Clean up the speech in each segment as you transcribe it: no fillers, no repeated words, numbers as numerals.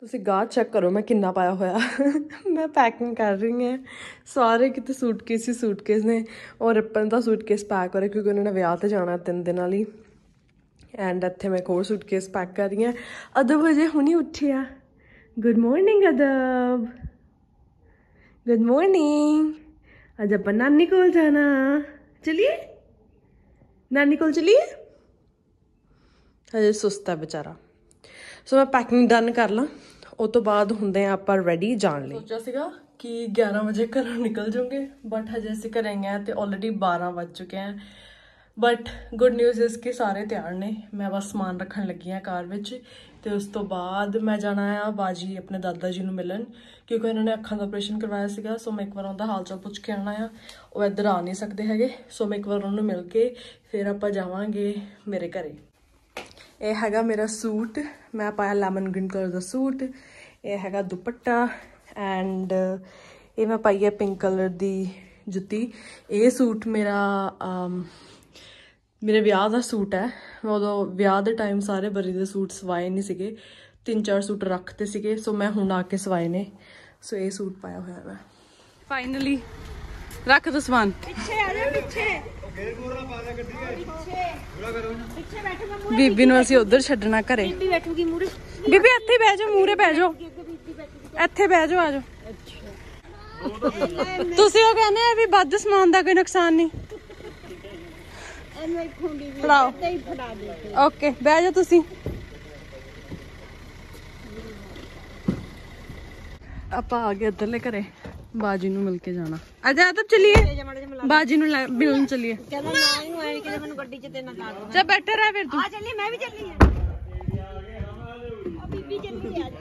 ਤੁਸੀਂ ਗਾਹ ਚੈੱਕ ਕਰੋ ਮੈਂ ਕਿੰਨਾ ਪਾਇਆ ਹੋਇਆ। ਮੈਂ ਪੈਕਿੰਗ ਕਰ ਰਹੀ ਹਾਂ, ਸਾਰੇ ਕਿਤੇ ਸੂਟਕੇਸ ਨੇ। ਔਰ ਰਿਪਨ ਦਾ ਸੂਟਕੇਸ ਪੈਕ ਹੋ ਰਿਹਾ ਕਿਉਂਕਿ ਉਹਨਾਂ ਨੇ ਵਿਆਹ 'ਤੇ ਜਾਣਾ 3 ਦਿਨਾਂ ਲਈ। ਐਂਡ ਇੱਥੇ ਮੈਂ ਇੱਕ ਹੋਰ ਸੂਟਕੇਸ ਪੈਕ ਕਰ ਰਹੀ ਹਾਂ। ਅਦਬ ਹਜੇ ਹੁਣੀ ਉੱਠਿਆ। Good morning Adab, good morning. ਅੱਜ ਆਪਾਂ ਨਾਨੀ ਕੋਲ ਜਾਣਾ, ਚਲੀਏ ਨਾਨੀ ਕੋਲ ਚਲੀਏ। ਹਜੇ ਸੁਸਤ ਹੈ ਬੇਚਾਰਾ। ਸੋ ਮੈਂ ਪੈਕਿੰਗ ਡਨ ਕਰ ਲਾਂ, ਉਹ ਤੋਂ ਬਾਅਦ ਹੁੰਦੇ ਆ ਆਪਾਂ ਰੈਡੀ ਜਾਣ ਲਈ। ਸੋਚਿਆ ਸੀਗਾ ਕਿ 11 ਵਜੇ ਘਰੋਂ ਨਿਕਲ ਜਾਓਗੇ, ਬਟ ਹਜੇ ਅਸੀਂ ਘਰੇ ਗਏ ਤੇ ਆਲਰੇਡੀ 12 ਵੱਜ ਚੁੱਕੇ ਆ। ਬਟ ਗੁੱਡ ਨਿਊਜ਼ ਇਸ ਕਿ ਸਾਰੇ ਤਿਆਰ ਨੇ। ਮੈਂ ਬਸ ਸਮਾਨ ਰੱਖਣ ਲੱਗੀ ਹਾਂ ਕਾਰ ਵਿੱਚ, ਤੇ ਉਸ ਤੋਂ ਬਾਅਦ ਮੈਂ ਜਾਣਾ ਆ ਬਾਜੀ ਆਪਣੇ ਦਾਦਾ ਜੀ ਨੂੰ ਮਿਲਣ, ਕਿਉਂਕਿ ਇਹਨਾਂ ਨੇ ਅੱਖਾਂ ਦਾ ਆਪਰੇਸ਼ਨ ਕਰਵਾਇਆ ਸੀਗਾ। ਸੋ ਮੈਂ ਇੱਕ ਵਾਰ ਉਹਦਾ ਹਾਲ ਚਾਲ ਪੁੱਛ ਕੇ ਆਉਣਾ ਆ। ਉਹ ਇੱਧਰ ਆ ਨਹੀਂ ਸਕਦੇ ਹੈਗੇ, ਸੋ ਮੈਂ ਇੱਕ ਵਾਰ ਉਹਨੂੰ ਮਿਲ ਕੇ ਫਿਰ ਆਪਾਂ ਜਾਵਾਂਗੇ ਮੇਰੇ ਘਰੇ। ਇਹ ਹੈਗਾ ਮੇਰਾ ਸੂਟ, ਮੈਂ ਪਾਇਆ ਲੈਮਨ ਗ੍ਰੀਨ ਕਲਰ ਦਾ ਸੂਟ। ਇਹ ਹੈਗਾ ਦੁਪੱਟਾ ਐਂਡ ਇਹ ਮੈਂ ਪਾਈ ਹੈ ਪਿੰਕ ਕਲਰ ਦੀ ਜੁੱਤੀ। ਇਹ ਸੂਟ ਮੇਰੇ ਵਿਆਹ ਦਾ ਸੂਟ ਹੈ। ਮੈਂ ਉਦੋਂ ਵਿਆਹ ਦੇ ਟਾਈਮ ਸਾਰੇ ਬਰੀ ਦੇ ਸੂਟ ਸਵਾਏ ਨਹੀਂ ਸੀਗੇ, 3-4 ਸੂਟ ਰੱਖਤੇ ਸੀਗੇ। ਸੋ ਮੈਂ ਹੁਣ ਆ ਕੇ ਸਵਾਏ ਨੇ। ਸੋ ਇਹ ਸੂਟ ਪਾਇਆ ਹੋਇਆ ਮੈਂ। ਫਾਈਨਲੀ ਰੱਖ ਦੋ ਸਮਾਨ। ਪਿੱਛੇ ਆ ਜਾ, ਪਿੱਛੇ ਬੀਬੀ ਨੂੰ ਅਸੀਂ ਉਧਰ ਛੱਡਣਾ ਘਰੇ। ਬੀਬੀ ਇੱਥੇ ਬਹਿ ਜਾਓ, ਮੂਹਰੇ ਬਹਿ ਜਾਓ, ਇੱਥੇ ਬਹਿ ਜਾਓ, ਆ ਜਾਓ। ਤੁਸੀਂ ਉਹ ਕਹਿੰਦੇ ਆ ਵੀ ਵੱਧ ਸਮਾਨ ਦਾ ਕੋਈ ਨੁਕਸਾਨ ਨਹੀਂ। ਫੜਾਓ, ਓਕੇ ਬਹਿ ਜਾਓ ਤੁਸੀਂ। ਆਪਾਂ ਆ ਗਏ ਇੱਧਰਲੇ ਘਰੇ, ਬਾਜੀ ਨੂੰ ਮਿਲ ਕੇ ਜਾਣਾ। ਆਜਾ ਤਾਂ ਚਲੀਏ, ਬਾਜੀ ਨੂੰ ਮਿਲਣ ਚਲੀਏ। ਚੱਲ ਬੈਠਾ ਰਹਿ ਫਿਰ ਤੂੰ। ਮੈਂ ਵੀ ਚੱਲੀ ਆ। ਬੀਬੀ ਚੱਲੀ ਆ।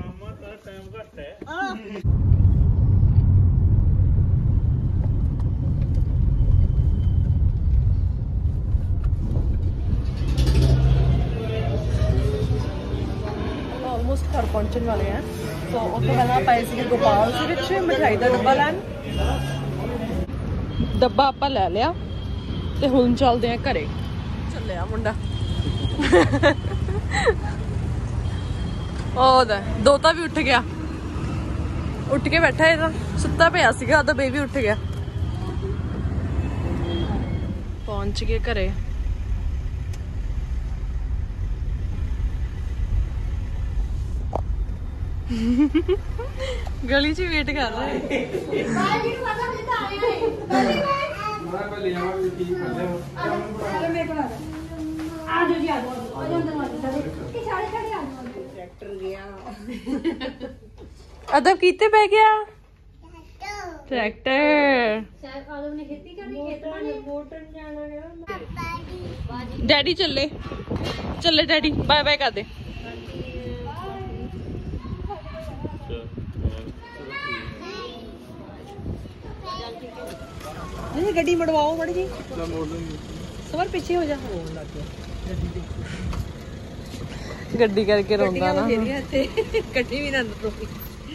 ਆਲਮੋਸਟ ਘਰ ਪਹੁੰਚਣ ਵਾਲੇ ਆ। ਸੋ ਉਹ ਤੋਂ ਪਹਿਲਾਂ ਪਏ ਸੀਗੇ ਗੋਪਾਲ ਦੇ ਵਿੱਚ ਮਿਠਾਈ ਦਾ ਡੱਬਾ ਲੈਣ। ਡੱਬਾ ਆਪਾਂ ਲੈ ਲਿਆ ਤੇ ਹੁਣ ਚੱਲਦੇ ਆ ਘਰੇ। ਚੱਲਿਆ ਮੁੰਡਾ। ਉਹਦਾ ਦੋਤਾ ਵੀ ਉੱਠ ਗਿਆ, ਉੱਠ ਕੇ ਬੈਠਾ। ਇਹ ਤਾਂ ਸੁੱਤਾ ਪਿਆ ਸੀਗਾ, ਉਹਦਾ ਬੇਬੀ ਉੱਠ ਗਿਆ। ਪਹੁੰਚ ਗਏ ਘਰੇ। ਗਲੀ 'ਚ ਵੇਟ ਕਰ ਰਹੇ। ਅਦਬ ਕੀਤੇ ਬਹਿ ਗਿਆ ਟਰੈਕਟਰ। ਡੈਡੀ ਚੱਲੇ ਡੈਡੀ ਬਾਏ ਬਾਏ ਕਰ ਦੇ। ਗੱਡੀ ਮੜਵਾਓ ਮੜੀ ਜੀ, ਸਵਰ ਪਿੱਛੇ ਹੋ ਜਾ। ਗੱਡੀ ਕਰਕੇ ਰੋਂਦਾ ਨਾ। ਗੱਡੀ ਵੀ ਨਾ ਰੋਕੀ।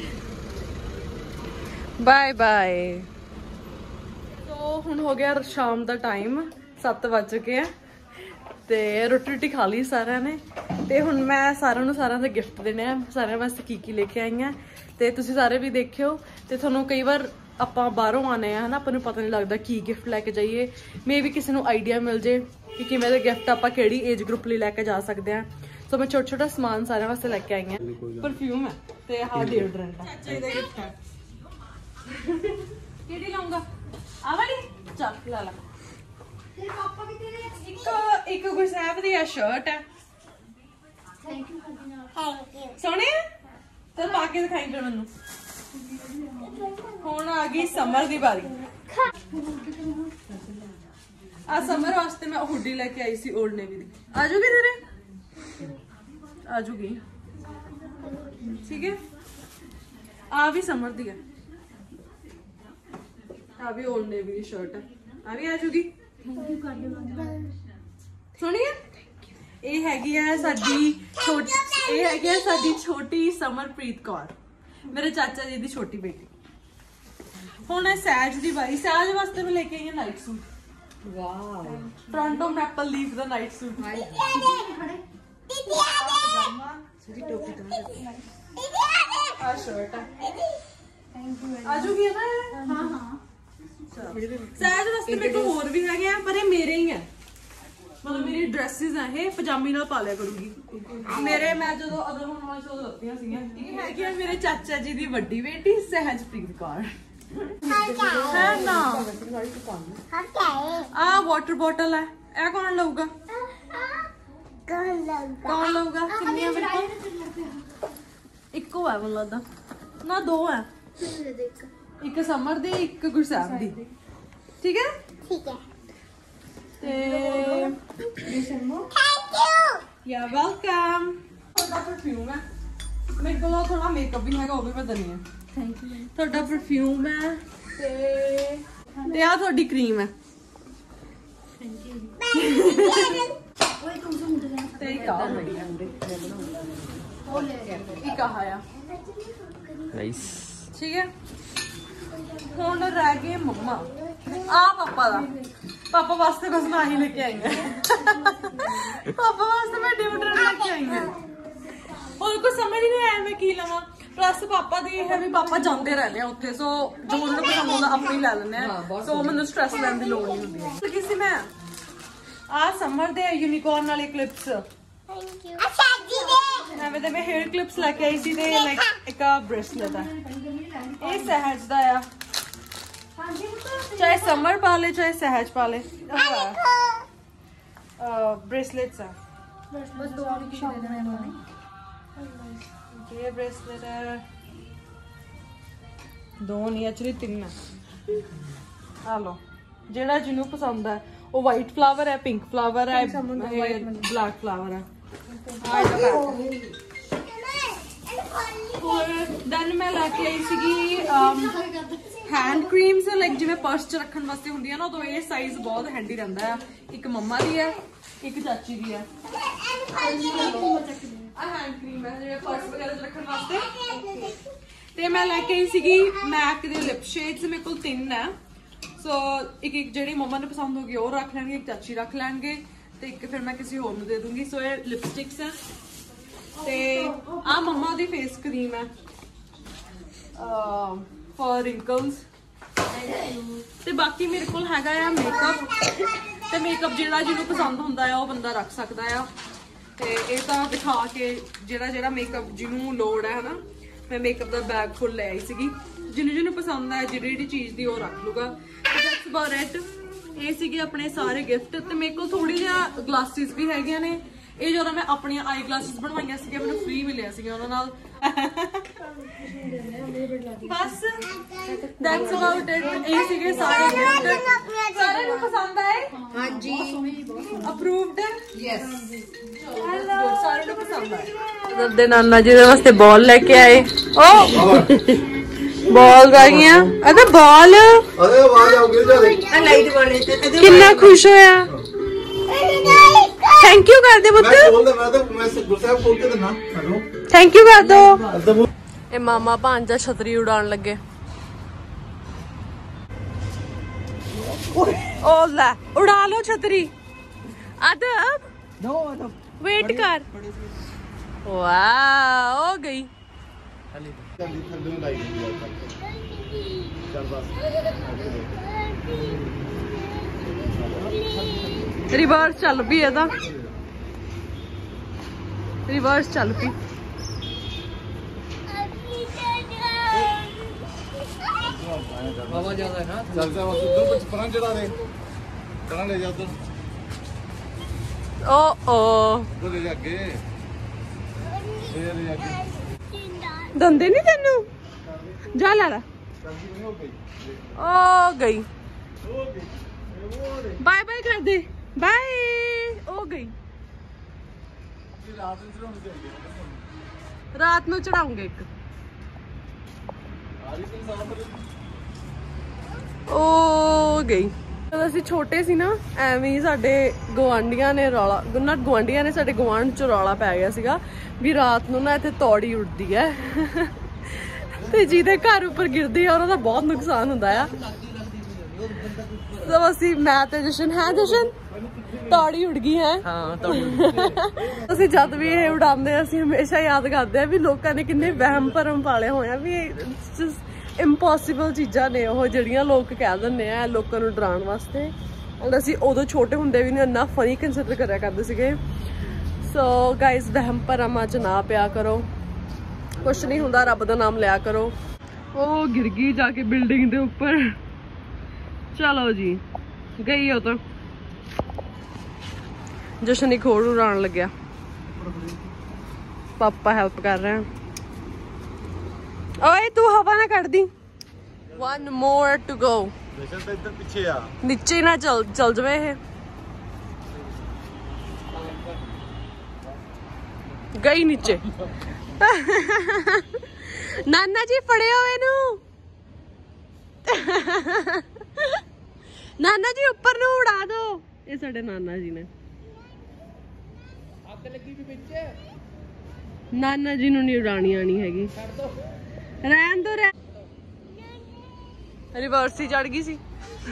Bye bye. ਸੋ ਹੁਣ ਹੋ ਗਿਆ ਸ਼ਾਮ ਦਾ ਟਾਈਮ, 7 ਵੱਜ ਚੁੱਕੇ ਆ ਤੇ ਰੋਟੀ ਖਾ ਲਈ ਸਾਰਿਆਂ ਨੇ। ਤੇ ਹੁਣ ਮੈਂ ਸਾਰਿਆਂ ਦਾ ਗਿਫਟ ਦੇਣੇ ਆ। ਸਾਰਿਆਂ ਵਾਸਤੇ ਕੀ ਲੈ ਕੇ ਆਈ ਆ ਤੇ ਤੁਸੀਂ ਸਾਰੇ ਵੀ ਦੇਖਿਓ। ਤੇ ਤੁਹਾਨੂੰ ਕਈ ਵਾਰ ਆਪਾਂ ਬਾਹਰੋਂ ਆਨੇ ਆ, ਹਨਾ, ਆਪਾਂ ਨੂੰ ਪਤਾ ਨਹੀਂ ਲੱਗਦਾ ਕੀ ਗਿਫਟ ਲੈ ਕੇ ਜਾਈਏ। ਮੇ ਵੀ ਕਿਸੇ ਨੂੰ ਆਈਡੀਆ ਮਿਲ ਜੇ ਕਿ ਕਿਵੇਂ ਦੇ ਗਿਫਟ ਆਪਾਂ ਕਿਹੜੀ ਏਜ ਗਰੁੱਪ ਲਈ ਲੈ ਕੇ ਜਾ ਸਕਦੇ ਆ। ਸੋ ਮੈਂ ਛੋਟਾ ਸਮਾਨ ਸਾਰਿਆਂ ਵਾਸਤੇ ਲੈ ਕੇ ਆਈ ਆ। ਪਰਫਿਊਮ ਹੈ ਤੇ ਆਹ ਡਿਓਡਰੈਂਟ ਹੈ। ਚਾਚਾ ਦਾ ਗਿਫਟ ਹੈ। ਕਿਹੜੀ ਲਾਉਂਗਾ? ਆ ਵਾਲੀ ਚੱਲ ਲੈ ਲਾ। ਤੇਰੇ ਪਾਪਾ ਕਿੱਥੇ ਨੇ? ਇੱਕ ਗੁਰਸਾਹਿਬ ਦੀ ਆ ਸ਼ਰਟ ਹੈ। ਥੈਂਕ ਯੂ ਸੋਹਣੇ ਤੇ ਪਾ ਕੇ ਦਿਖਾਈ ਫਿਰ ਮੈਨੂੰ। ਹੁਣ ਆ ਗਈ ਸਮਰ ਦੀ ਵਾਰੀ। ਆ ਸਮਰ ਵਾਸਤੇ ਮੈਂ ਹੁੱਡੀ ਲੈ ਕੇ ਆਈ ਸੀ ਓਲਡ ਨੇਵੀ ਦੀ। ਆ ਜੂਗੀ ਤੇਰੇ? ਆ ਜੂਗੀ, ਠੀਕ ਹੈ। ਆ ਵੀ ਸਮਰ ਦੀ ਹੈ, ਆ ਵੀ ਓਲਡ ਨੇਵੀ ਦੀ ਸ਼ਰਟ ਹੈ। ਆ ਵੀ ਆ ਜੂਗੀ, ਸੋਹਣੀ ਹੈ। ਇਹ ਹੈਗੀ ਹੈ ਸਾਡੀ ਛੋਟੀ ਸਮਰਪ੍ਰੀਤ ਕੌਰ, ਮੇਰੇ ਚਾਚਾ ਜੀ ਦੀ ਛੋਟੀ ਬੇਟੀ। ਹੁਣ ਸਹਿਜ ਦੀ ਵਾਰੀ। ਸਹਿਜ ਵਾਸਤੇ ਮੈਂ ਲੈ ਕੇ ਆਈ ਹਾਂ night suit. Wow, Toronto Maple Leaf ਦਾ ਨਾਈਟ ਸੂਟ। शर्ट है आजूगी है ना। हाँ हाँ शायद रस्ते में तो होर भी है पर ये मेरे ही है मतलब मेरी ड्रेसेस है ये पजामी नाल पा लिया करूंगी मेरे मैं जो अदर होने वाले शो लगतियां सीगियां ये है मेरे चाचा जी दी बड़ी बेटी सहजप्रीत कौर है ना। आ वाटर बॉटल है ए कौन लऊगा कौन लऊगा किन्नियां मेरे को इक्को है ਮੈਨੂੰ ਲੱਗਦਾ ना दो है एक समर दी एक गुरसाहिब दी ठीक है ते थैंक यू वेलकम थोड़ा परफ्यूम है मेरे को थोड़ा मेकअप भी हैगा वो भी मैं दनी है थैंक यू थोड़ा परफ्यूम है ते आ थोड़ी क्रीम है थैंक यू ओए तुम से मुझे ते का बढ़िया एक आया नाइस ठीक है ਹੁਣ ਰਹਿ ਗਏ ਮੰਮਾ ਆ ਪਾਪਾ ਦਾ ਪਾਪਾ ਵਾਸਤੇ ਕੁਝ ਨਾ ਹੀ ਲੈ ਕੇ ਆਈ ਹਾਂ ਪਾਪਾ ਵਾਸਤੇ ਮੈਂ ਡਿਊਟਰ ਲੈ ਕੇ ਆਈ ਹਾਂ और कुछ समझ नहीं आया मैं की लवा प्लस पापा दी है भी पापा जाते रहने उत्थे सो जो उन्होंने पसंद होंदा अपने ही ले लेने सो मैंने स्ट्रेस लेने की लोड़ नहीं होंदी लगी सी मैं आ समर दे यूनिकॉर्न वाले क्लिप्स थैंक यू अच्छा जी दे मैं हेयर क्लिप्स लेके आई सी ते लाइक एक ब्रेसलेट है ये सहज दा है चाहे समर पा ले चाहे सहज पा ले ब्रेसलेट्स है बस दो और की दे देना इन्होंने ये ब्रेसलेट है दो नहीं एक्चुअली तीन है आ लो जेड़ा जिन्नू पसंद है वो वाइट फ्लावर है पिंक फ्लावर है ब्लैक फ्लावर है देन मैं लेके आई सीगी हैंड क्रीम्स लाइक जिवें पर्स च रखण वास्ते हुंदी है ना तो ये साइज बहुत हैंडी रहंदा है एक मम्मा दी है एक चाची दी है हैंड क्रीम है जो पर्स वगैरह रखने वास्ते ते मैं लेके आई सीगी मैक दे लिप शेड्स मेरे को 3 है सो एक एक जेडी मम्मा ने पसंद होगी और रख लेंगे एक चाची रख लेंगे ते एक फिर मैं किसी और दे दूंगी सो ये लिपस्टिक्स है ते आ मम्मा दी फेस क्रीम है फॉर रिंकल्स ते बाकी मेरे को हैगा है मेकअप ते मेकअप जेड़ा जिन्नू पसंद हुंदा है वो बंदा रख सकदा है ਤੇ ਇਹ ਤਾਂ ਦਿਖਾ ਕੇ ਜਿਹੜਾ ਮੇਕਅਪ ਜਿਹਨੂੰ ਲੋੜ ਹੈ ਹਨਾ ਮੈਂ ਮੇਕਅਪ ਦਾ ਬੈਗ ਫੁੱਲ ਲੈ ਆਈ ਸੀਗੀ ਜਿਹਨੂੰ ਪਸੰਦ ਹੈ ਜਿਹੜੀ ਚੀਜ਼ ਦੀ ਉਹ ਰੱਖ ਲੂਗਾ ਦੈਟਸ ਅਬਾਊਟ ਇਟ ਇਹ ਸੀਗੇ ਆਪਣੇ ਸਾਰੇ ਗਿਫਟ ਤੇ ਮੇਰੇ ਕੋਲ ਥੋੜੀ ਜਿਹਾ ਗਲਾਸਿਸ ਵੀ ਹੈਗੀਆਂ ਨੇ ਇਹ ਜਦੋਂ ਮੈਂ ਆਪਣੀਆਂ ਆਈ ਗਲਾਸਿਸ ਬਣਵਾਈਆਂ ਸੀਗੀਆਂ ਮੈਨੂੰ ਫ੍ਰੀ ਮਿਲਿਆ ਸੀਗਾ ਉਹਨਾਂ ਨਾਲ ਬਸ ਦੈਟਸ ਅਬਾਊਟ ਇਟ ਇਹ ਸੀਗੇ ਸਾਰੇ ਗਿਫਟ ਸਾਰਿਆਂ ਨੂੰ ਪਸੰਦ ਆਏ ਹਾਂਜੀ ਅਪਰੂਵਡ ਯੈਸ सारे लोग पसंद आए दे नाना जी वास्ते बॉल लेके आए ओ बॉल गईया अरे बॉल अरे आवाज आ गिर जा लाइट वाले कितना खुश होया थैंक यू कर दे पुੱਤ मैं बोल दे मैं तो गुरसाहिब बोल के देना हेलो थैंक यू कर दो ए मामा भांजा छतरी उड़ान लगे ओ ले उड़ा लो छतरी अदब नो अदब वेट कर वाह हो गई रिवर्स चल पी है रिवर्स चल पी हवा ज्यादा है ना चल जा बस उधर कुछ परां चढ़ा दे चढ़ा ले जा उधर दंदे नहीं तेनू जा ला ओ गई बाय बाय कर दे बाय ओ गई रात में चढ़ाऊंगे एक ओ गई ਜਦੋਂ ਅਸੀਂ ਛੋਟੇ ਸੀ ਨਾ ਐਵੇਂ ਹੀ ਸਾਡੇ ਗਵਾਂਢੀਆਂ ਨੇ ਰੌਲਾ ਗਵਾਂਢੀਆਂ ਨੇ ਸਾਡੇ ਗਵਾਂਢ ਚ ਰੌਲਾ ਪੈ ਗਿਆ ਸੀਗਾ ਵੀ ਰਾਤ ਨੂੰ ਨਾ ਇੱਥੇ ਤੌੜੀ ਉੱਡਦੀ ਹੈ ਤੇ ਜਿਹਦੇ ਘਰ ਉੱਪਰ ਗਿਰਦੀ ਆ ਉਹਨਾਂ ਦਾ ਬਹੁਤ ਨੁਕਸਾਨ ਹੁੰਦਾ ਆ ਸੋ ਅਸੀਂ ਮੈਂ ਤੇ ਜਸ਼ਨ ਹੈ ਜਸ਼ਨ ਤੌੜੀ ਉੱਡ ਗਈ ਹੈ। ਹਾਂ ਤੌੜੀ ਅਸੀਂ ਜਦ ਵੀ ਇਹ ਉਡਾਉਂਦੇ ਅਸੀਂ ਹਮੇਸ਼ਾ ਯਾਦ ਕਰਦੇ ਆ ਵੀ ਲੋਕਾਂ ਨੇ ਕਿੰਨੇ ਵਹਿਮ ਭਰਮ ਪਾਲੇ ਹੋਏ ਆ ਵੀ ਇੰਪੋਸੀਬਲ ਚੀਜ਼ਾਂ ਨੇ ਉਹ ਜਿਹੜੀਆਂ ਲੋਕ ਕਹਿ ਦਿੰਦੇ ਆ ਲੋਕਾਂ ਨੂੰ ਡਰਾਉਣ ਵਾਸਤੇ। ਔਰ ਅਸੀਂ ਉਦੋਂ ਛੋਟੇ ਹੁੰਦੇ ਵੀ ਨਹੀਂ ਇੰਨਾ ਫਨੀ ਕੰਸੀਡਰ ਕਰਿਆ ਕਰਦੇ ਸੀਗੇ। ਸੋ ਗਾਇਜ਼ ਵਹਿਮ ਭਰਮਾਂ 'ਚ ਨਾ ਪਿਆ ਕਰੋ, ਕੁਛ ਨਹੀਂ ਹੁੰਦਾ, ਰੱਬ ਦਾ ਨਾਮ ਲਿਆ ਕਰੋ। ਉਹ ਗਿਰ ਗਈ ਜਾ ਕੇ ਬਿਲਡਿੰਗ ਦੇ ਉੱਪਰ। ਚਲੋ ਜੀ ਗਈ ਉਹ ਤਾਂ। ਜਸ਼ਨ ਇੱਕ ਹੋਰ ਉਡਾਉਣ ਲੱਗਿਆ, ਪਾਪਾ ਹੈਲਪ ਕਰ ਰਹੇ। ਓਏ ਤੂੰ ਹਵਾ ਨਾ ਕੱਢਦੀ। 1 more to go। ਜਸ਼ਨ ਤਾਂ ਇੱਧਰ ਪਿੱਛੇ ਆ, ਨੀਚੇ ਨਾ ਚੱਲ ਜਾਵੇ ਇਹ। ਗਈ ਨੀਚੇ। ਨਾਨਾ ਜੀ ਫੜਿਓ ਇਹਨੂੰ। ਨਾਨਾ ਜੀ ਉੱਪਰ ਨੂੰ ਉਡਾ ਦੋ। ਇਹ ਸਾਡੇ ਨਾਨਾ ਜੀ ਨੇ। ਅੱਗ ਲੱਗੀ ਵੀ ਵਿੱਚ। ਨਾਨਾ ਜੀ ਨੂੰ ਨਹੀਂ ਉਡਾਣੀ ਆਣੀ ਹੈਗੀ। ਰਹਿਣ ਦੋ ਰਿਵਰਸ ਹੀ ਚੜ ਗਈ ਸੀ।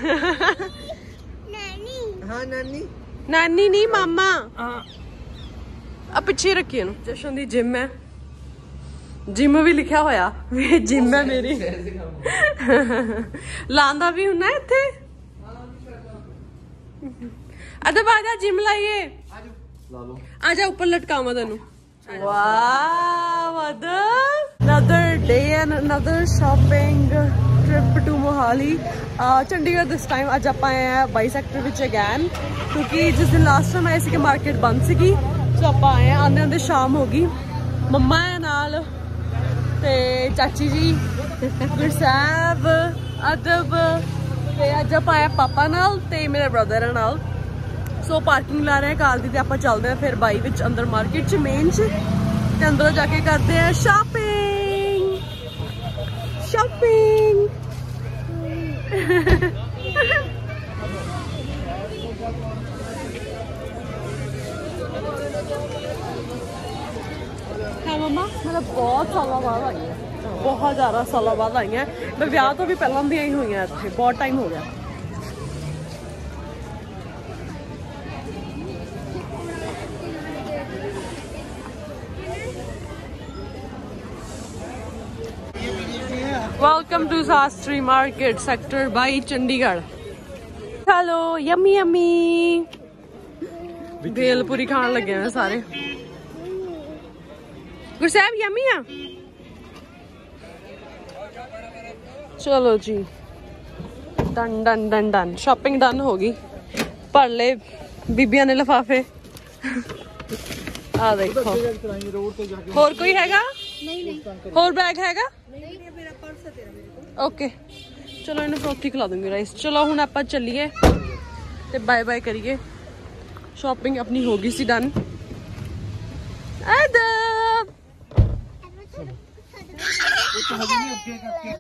ਨਾਨੀ ਹਾਂ ਨਾਨੀ ਨਾਨੀ ਨਹੀਂ ਮਾਮਾ। ਆ ਪਿੱਛੇ ਰੱਖੀ ਇਹਨੂੰ। ਜਸ਼ਨ ਦੀ ਜਿਮ ਹੈ, ਜਿਮ ਵੀ ਲਿਖਿਆ ਹੋਇਆ ਵੀ ਜਿਮ ਹੈ ਮੇਰੀ। ਲਾਂਦਾ ਵੀ ਹੁੰਨਾ ਇੱਥੇ। ਅਦਬ ਆ ਜਾ ਜਿਮ ਲਾਈਏ। ਲਾ ਲਓ ਆ ਜਾ ਉੱਪਰ ਲਟਕਾਵਾਂ ਤੈਨੂੰ। Wow Adab. another day and another shopping trip to Mohali. Chandigarh this time ਅੱਜ ਆਪਾਂ ਆਏ ਆ 22 ਸੈਕਟਰ ਵਿੱਚ ਅਗੈਨ, ਕਿਉਂਕਿ ਜਿਸ ਦਿਨ ਲਾਸਟ ਟਾਈਮ ਆਏ ਸੀ ਕਿ ਮਾਰਕੀਟ ਬੰਦ ਸੀਗੀ। ਸੋ ਆਪਾਂ ਆਏ ਆ, ਆਉਂਦੇ ਆਉਂਦੇ ਸ਼ਾਮ ਹੋ ਗਈ। ਮੰਮਾ ਹੈ ਨਾਲ ਤੇ ਚਾਚੀ ਜੀ, ਗੁਰਸਾਹਿਬ, ਅਦਬ ਤੇ ਅੱਜ ਆਪਾਂ ਆਏ ਪਾਪਾ ਨਾਲ ਤੇ ਮੇਰੇ ਬ੍ਰਦਰ ਨਾਲ। ਸੋ ਪਾਰਕਿੰਗ ਲਾ ਰਹੇ ਕਾਰ ਦੀ ਤੇ ਆਪਾਂ ਚੱਲਦੇ ਆ ਫਿਰ 22 ਵਿੱਚ ਅੰਦਰ ਮਾਰਕੀਟ 'ਚ ਮੇਨ 'ਚ ਤੇ ਅੰਦਰੋਂ ਜਾ ਕੇ ਕਰਦੇ ਆ ਸ਼ਾਪਿੰਗ। ਸ਼ਾਪਿੰਗ ਹਾਂ ਮਮਾ, ਮੈਂ ਬਹੁਤ ਸਾਲਾਂ ਬਾਅਦ ਆਈ ਹਾਂ, ਬਹੁਤ ਜ਼ਿਆਦਾ ਸਾਲਾਂ ਬਾਅਦ ਆਈ ਹਾਂ। ਮੈਂ ਵਿਆਹ ਤੋਂ ਵੀ ਪਹਿਲਾਂ ਦੀਆਂ ਹੀ ਹੋਈਆਂ ਇੱਥੇ, ਬਹੁਤ ਟਾਈਮ ਹੋ ਗਿਆ। Welcome to Sastry Market, Sector 22, Chandigarh. Hello, yummy yummy. भेल पूरी खान लगे हैं सारे। गुरसाहिब यम्मी आ। चलो जी, done done done done, shopping done होगी। भर ले बीबिया ने लिफाफे। आ देखो, और कोई हैगा? और बैग हैगा? ओके चलो इन्हें फ्रोथी खिला दूंगी राइस। चलो हुण आपां चलिए ते बाय बाय करिए। शॉपिंग अपनी होगी सी डन। अदब